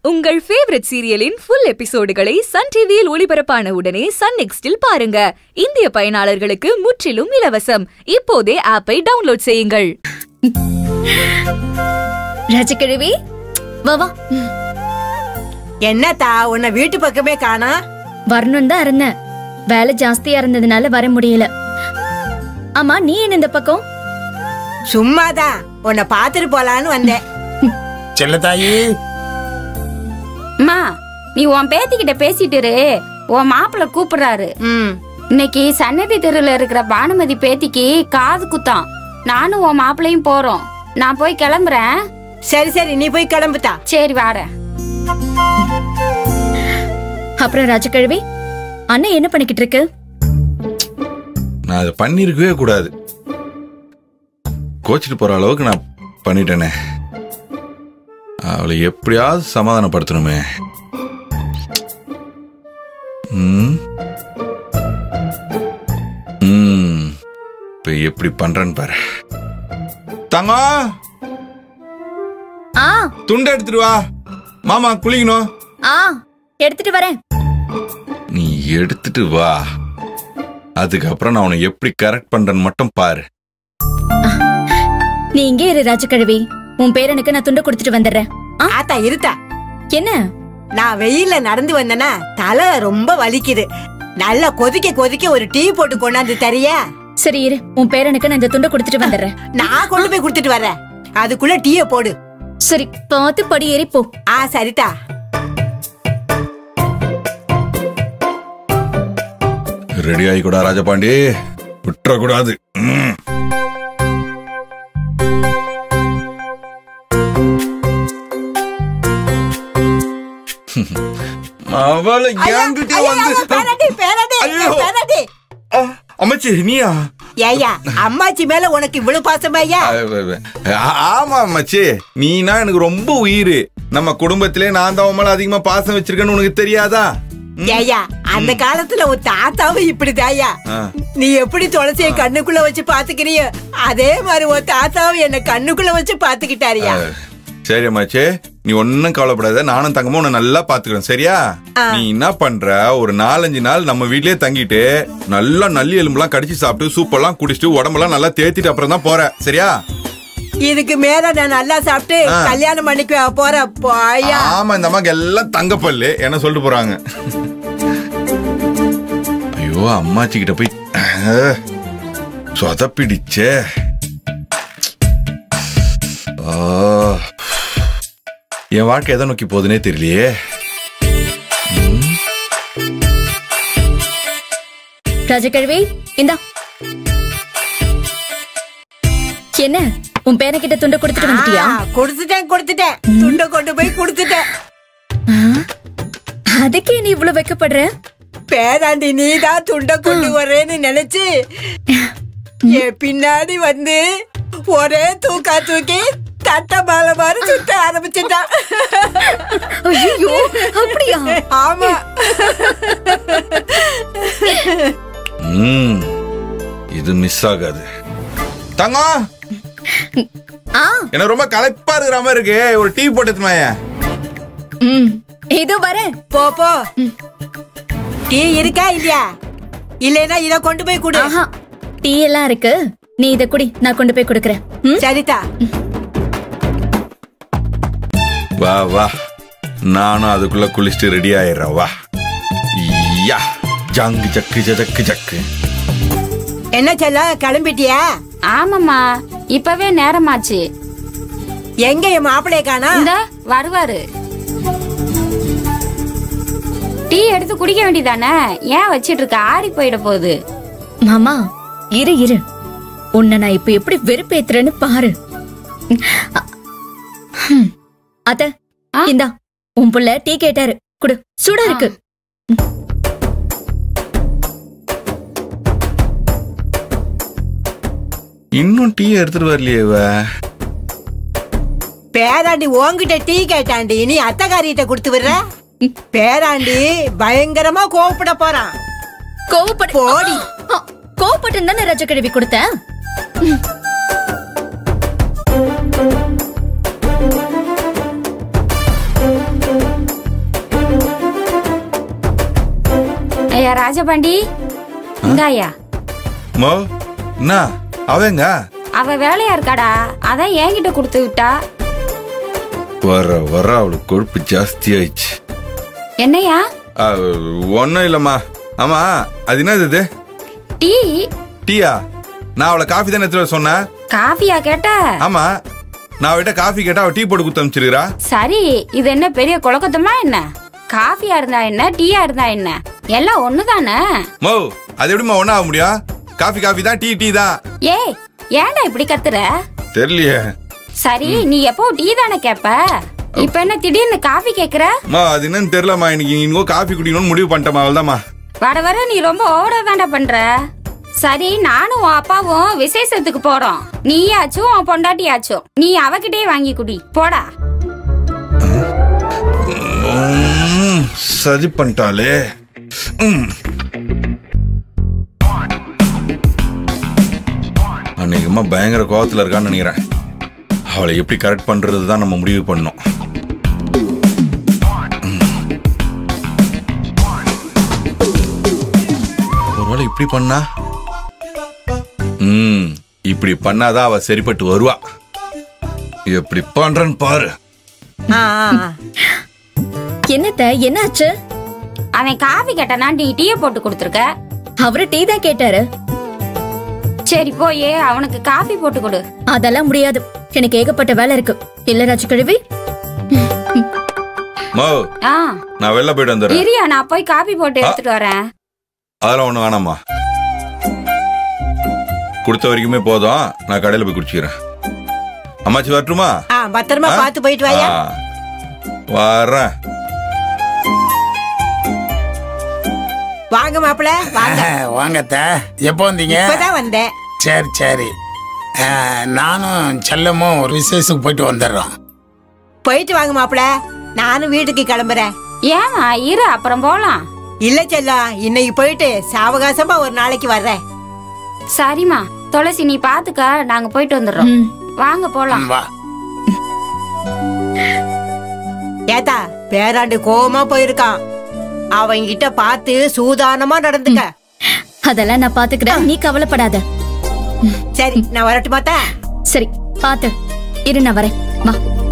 உங்கள் ஃபேவரட் சீரியலின் ஃபுல் எபிசோடுகளை சன் டிவியில் ஒளிபரப்பான உடனே சன் நெக்ஸ்டில் பாருங்க. இந்திய பயனாளர்களுக்கு முற்றிலும் இலவசம். இப்போதே ஆப்பை டவுன்லோட் செய்யுங்கள். ராஜகிழவி வா வா. என்னத்தா உன்னை வீட்டு பக்கமே காணா? வரணும் தான் இருந்தேன், வேலை ஜாஸ்தியா இருந்ததுனால வர முடியல. ஆமா, நீ என்ன இந்த பக்கம்? சும்மாதான் உன்னை பாத்துட்டு போலான்னு வந்தேன். செல்லத்தாயி, அம்மா நீ உன் பேத்திக்கிட்ட பேசிட்டு உன் மாப்பிள்ள கூப்பிடுறாரு. இன்னைக்கு சன்னதி தெருல இருக்கிற பானுமதி பேத்திக்கு காது குத்தான். நானும் உன் மாப்பிள்ளையும் போறோம். நான் போய் கிளம்புறேன். சரி சரி, நீ போய் கிளம்புதா. சரி வாரேன். அப்புறம் ராஜகிழவி, அண்ணன் என்ன பண்ணிக்கிட்டு இருக்கு? நான் அதை பண்ணிருக்கவே கூடாது. கோச்சிட்டு போற அளவுக்கு நான் பண்ணிட்டேனே. அவளை எப்படியாவது சமாதானப்படுத்தணுமே. இப்ப எப்படி பண்றேன்னு பாரு. தங்கம், துண்டு எடுத்துட்டு வா. மாமா குளிக்கணும். எடுத்துட்டு வரேன். நீ எடுத்துட்டு வா. அதுக்கப்புறம் நான் உன்னை எப்படி கரெக்ட் பண்றேன்னு மட்டும் பாரு. நீ இங்கே இரு ராஜகிழவி. உன் பேரனுக்கு நான் துண்டு கொடுத்துட்டு வந்துடுறேன். ஆத்தா இருத்தா. என்ன? நான் வெயில்ல நடந்து வந்தேன்னா தலை ரொம்ப வலிக்குது. நல்லா கொதிக்க கொதிக்க ஒரு டீ போட்டு கொண்டாந்து தரியா? சரி இரு, உன் பேரனுக்கு நான் இந்த துண்டை கொடுத்துட்டு வந்துடுறேன். நான் கொண்டு போய் கொடுத்துட்டு வரேன். அதுக்குள்ள டீய போடு. சரி, பார்த்து படி ஏறி போ. சரிதா. ரெடி ஆகிக்கூடா ராஜபாண்டி, விட்டுறக்கூடாது. அம்மாச்சி நீயா? ஏய்யா, அம்மாச்சி மேல உனக்கு இவ்வளவு பாசமாயா? ஆமா அம்மாச்சி, நீனா எனக்கு ரொம்ப உயிர். நம்ம குடும்பத்திலே நான் தான் மேல அதிகமா பாசம் வச்சிருக்கேன்னு உனக்கு தெரியாதா? ஏய்யா, அந்த காலத்துல உன் தாத்தாவும் இப்படிதாயா. நீ எப்படி துளசிய கண்ணுக்குள்ள வச்சு பாத்துக்கிறிய, அதே மாதிரி உன் தாத்தாவும் என்ன கண்ணுக்குள்ள வச்சு பாத்துக்கிட்டாரியா. சரி அம்மாச்சி, நீ ஒன்னும் கவலைப்படாத. நானும் தங்கமும் உன்னை நல்லா பாத்துக்கிறேன், சரியா? நீ என்ன பண்ற, ஒரு 4-5 நாள் நம்ம வீட்லயே தங்கிட்டு நல்லா நல்லி எலும்புலாம் கடிச்சு சாப்பிட்டு சூப்பெல்லாம் குடிச்சிட்டு உடம்பெல்லாம் நல்லா தேத்திட்டு அப்புறம் தான் போற, சரியா? இதுக்கு மேல நான் நல்லா சாப்பிட்டு கல்யாணம் பண்ணிக்க போறேன். போயா. ஆமா, இந்த அம்மாக்கு எல்லாம் தங்கப்பல்லு என்ன சொல்லிட்டு போறாங்க. ஐயோ, அம்மாச்சி கிட்ட போய் சொதப்பிடிச்சே. என் வாழ்க்கை எதை நோக்கி போகுதுன்னே தெரியலையே. ராஜகிழவி, இந்தா. என்ன, உன் பேர கிட்ட துண்டை கொடுத்துட்டு வந்துட்டியா? கொடுத்துட்டேன். துண்டை கொண்டு போய் கொடுத்துட்டேன். அதுக்கே நீ இவ்வளவு வைக்கப்படுற? பேராண்டி நீதான் துண்டை கொண்டு வரேன்னு நினைச்சு என் பின்னாடி வந்து ஒரே தூக்கா தூக்கி தட்ட மேல மாதிரி சுத்த ஆரம்பிச்சுட்டான். ஐயோ, அப்படியா? ஆமா. இது மிஸ் ஆகாது. தங்கம், எனக்கு ரொம்ப களைப்பா இருக்கிற மாதிரி இருக்கு. ஒரு டீ போட்டுமாயா? இதோ வரேன். போ போ. டீ இருக்கா இல்லையா? இல்லைன்னா இத கொண்டு போய் கொடு. டீ எல்லாம் இருக்கு, நீ இத குடி, நான் கொண்டு போய் கொடுக்கறேன். சரிதா. வா வா, நானும் அதுக்குள்ள குளிச்சுட்டு ரெடி ஆயிடுறேன். வா. யா, ஜங்கு ஜக்கு ஜக்கு ஜக்கு. என்ன செல்ல, கிளம்பிட்டியா? ஆமாம்மா, இப்பவே நேரமாச்சு. எங்க என் மாப்பிளைய காணா? இந்த வருவாரு. டீ எடுத்து குடிக்க வேண்டியதானே? ஏன் வச்சிட்டு இருக்க? ஆறி போயிட போகுது. மாமா இரு இரு, உன்னை நான் இப்ப எப்படி வெறுப்பேத்துறேன்னு பாரு. அத்த, இந்தா, உன் புள்ள டீ கேட்டாரு, குடு. சூடா இருக்கு. இன்னும் டீ எடுத்துட்டு வரலையே. பேராண்டி உன்கிட்ட டீ கேட்டாண்டி, நீ அத்தகாரிட்ட கொடுத்து விடுற. பேராண்டி பயங்கரமா கோவப்பட போறான். கோவப்படி. கோவப்பட்டு தானே ராஜகிழவி கொடுத்தேன். ஐயா ராஜபாண்டி, இந்தாயா. மோ என்ன அவங்க? அவ வேலையா இருக்காடா, அதான் என்கிட்ட கொடுத்து விட்டா. வர வர அவளுக்கு கொழுப்பு ஜாஸ்தி ஆயிடுச்சு. என்னையா? ஒன்னும் இல்லம்மா. ஆமா, அது என்னது? டீ. டீயா? நான் அவளை காஃபி தானே எடுத்துட்டு வர சொன்னேன். காஃபியா கேட்ட? ஆமா, நான் அவட்ட காஃபி கேட்டா அவ டீ போட்டு குத்து அனுப்பிச்சிருக்கா. சரி, இது என்ன பெரிய குழக்கத்தமா என்ன? காஃபியா இருந்தா என்ன, டீயா இருந்தா என்ன, எல்லாம் ஒண்ணுதானே. மோ, அது எப்படிமா ஒண்ணா ஆக முடியும்? காஃபி காஃபி தான், டீ டீ தான். ஏய், ஏன்டா இப்படி கத்துற? தெரியலையே. சரி, நீ எப்போ டீ தானே கேப்ப, இப்ப என்ன திடீர்னு காஃபி கேக்குற? மா, அது என்னன்னு தெரியலமா. இன்னைக்கு காஃபி குடிக்கணும்னு முடிவு பண்ணிட்டேமா. அவள்தாம்மா. வர வர நீ ரொம்ப ஓவரா தாண்டா பண்ற. சரி, நானும் உன் அப்பாவும் விசேஷத்துக்கு போறோம். நீயாச்சும் உன் பொண்டாட்டியாச்சும் நீ அவகிட்டே வாங்கி குடி போடா. சரி பண்ணிட்டாலே. அன்னைக்குமா பயங்கர கோவத்துல இருக்கான்னு நினைக்கிறேன். அவளை எப்படி கரெக்ட் பண்றதுதான் நம்ம முடிவு பண்ணோம். ஒருவேளை இப்படி பண்ணா, இப்படி பண்ணாதான் அவ சரிப்பட்டு வருவா. எப்படி பண்றன்னு பாரு. என்னத்த, என்னாச்சு? அவன் காஃபி கேட்டானா, நீ டீய போட்டு கொடுத்துருக்க. அவரு டீ தான் கேட்டாரு. சரி, போயே அவனுக்கு காஃபி போட்டு கொடு. அதெல்லாம் முடியாது, எனக்கு ஏகப்பட்ட வேலை இருக்கு. இல்ல ராஜு கழுவி. நான் வெளில போயிட்டு வந்துடுறேன். இரியா, நான் போய் காஃபி போட்டு எடுத்துட்டு வரேன். அதெல்லாம் ஒண்ணு வேணாமா, கொடுத்த வரைக்குமே போதும். நான் கடையில போய் குடிச்சுக்கிறேன். அம்மாச்சி வரட்டுமா? பத்திரமா பார்த்து போயிட்டு வாயா. வரேன். வாங்க மாப்பிள்ள, வாங்க. வாங்கத்த. எப்போ வந்தீங்க? இப்பதான் வந்தேன். சரி சரி, நானும் செல்லமும் ஒரு விசேஷத்துக்கு போயிட்டு வந்துடுறோம். போயிட்டு வாங்க மாப்பிள்ள, நானும் வீட்டுக்கு கிளம்புறேன். ஏமா இரு, அப்புறம் போலாம். இல்ல செல்லம், இன்னைக்கு போயிட்டு சாவகாசமா ஒரு நாளைக்கு வர்றேன். சரிம்மா, துளசி நீ பாத்துக்க, நாங்க போயிட்டு வந்துடுறோம். வாங்க போலாம். வா. ஏத்தா, பேராண்டு கோவமா போயிருக்கான். அவங்க கிட்ட பார்த்து சூதானமா நடந்துக்க. அதெல்லாம் நான் பாத்துக்கிறேன், நீ கவலைப்படாத. சரி, நான் வரட்டுமாத்தா? சரி, பாத்து இரு, நான் வரேன். வா.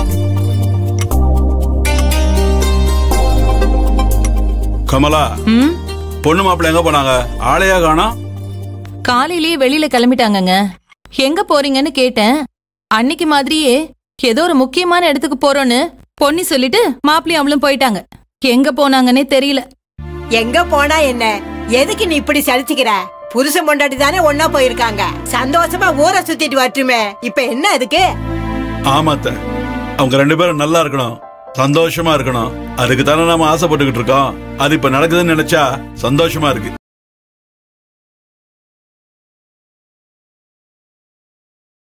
கமலா, பொண்ணு மாப்பிள்ள எங்க போனாங்க? ஆளையா காணோம். காலையிலேயே வெளியில கிளம்பிட்டாங்கங்க. எங்க போறீங்கன்னு கேட்டேன். அன்னைக்கு மாதிரியே ஏதோ ஒரு முக்கியமான இடத்துக்கு போறோன்னு பொண்ணி சொல்லிட்டு மாப்பிள்ளையும் அவளும் போயிட்டாங்க. எங்க போனாங்கன்னே தெரியல. எங்க போனா என்ன, எதுக்கு நீ இப்படி சலிச்சுக்கிற? புருஷன் பொண்டாட்டி தானே ஒன்னா போயிருக்காங்க. சந்தோஷமா ஊரை சுத்திட்டு வரட்டுமே, இப்ப என்ன அதுக்கு? ஆமாத்த, அவங்க ரெண்டு பேரும் நல்லா இருக்கணும், சந்தோஷமா இருக்கணும். அதுக்கு தானே நாம ஆசைப்பட்டுக்கிட்டு இருக்கோம். அது இப்ப நடக்குதுன்னு நினைச்சா சந்தோஷமா இருக்கு.